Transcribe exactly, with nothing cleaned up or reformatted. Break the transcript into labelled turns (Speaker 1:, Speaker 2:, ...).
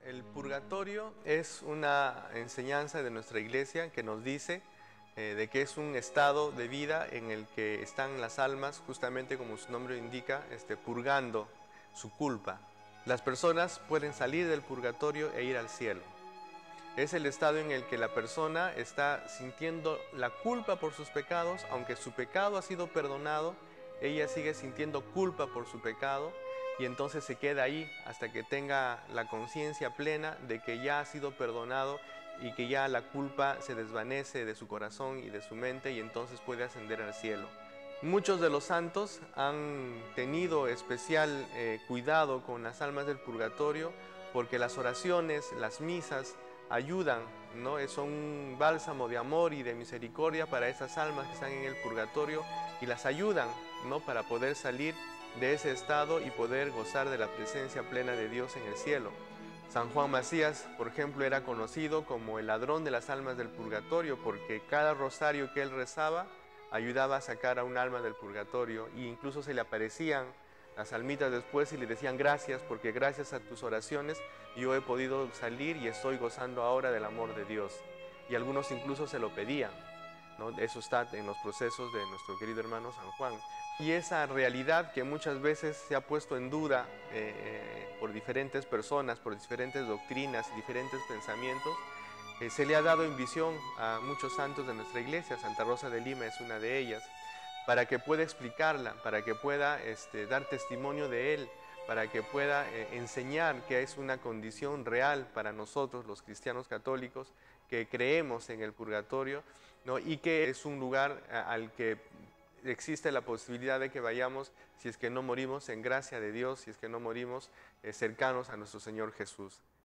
Speaker 1: El purgatorio es una enseñanza de nuestra iglesia que nos dice eh, de que es un estado de vida en el que están las almas, justamente como su nombre indica, este, purgando su culpa. Las personas pueden salir del purgatorio e ir al cielo. Es el estado en el que la persona está sintiendo la culpa por sus pecados, aunque su pecado ha sido perdonado, ella sigue sintiendo culpa por su pecado y entonces se queda ahí hasta que tenga la conciencia plena de que ya ha sido perdonado y que ya la culpa se desvanece de su corazón y de su mente y entonces puede ascender al cielo. Muchos de los santos han tenido especial eh, cuidado con las almas del purgatorio porque las oraciones, las misas, ayudan, ¿no? Son un bálsamo de amor y de misericordia para esas almas que están en el purgatorio y las ayudan, ¿no? Para poder salir de ese estado y poder gozar de la presencia plena de Dios en el cielo. San Juan Macías, por ejemplo, era conocido como el ladrón de las almas del purgatorio porque cada rosario que él rezaba ayudaba a sacar a un alma del purgatorio e incluso se le aparecían las almitas después y le decían gracias porque gracias a tus oraciones yo he podido salir y estoy gozando ahora del amor de Dios. Y algunos incluso se lo pedían, ¿no? Eso está en los procesos de nuestro querido hermano San Juan. Y esa realidad que muchas veces se ha puesto en duda eh, por diferentes personas, por diferentes doctrinas y diferentes pensamientos, eh, se le ha dado en visión a muchos santos de nuestra iglesia. Santa Rosa de Lima es una de ellas, para que pueda explicarla, para que pueda este, dar testimonio de él, para que pueda eh, enseñar que es una condición real para nosotros los cristianos católicos que creemos en el purgatorio, ¿no? Y que es un lugar a, al que existe la posibilidad de que vayamos si es que no morimos en gracia de Dios, si es que no morimos eh, cercanos a nuestro Señor Jesús.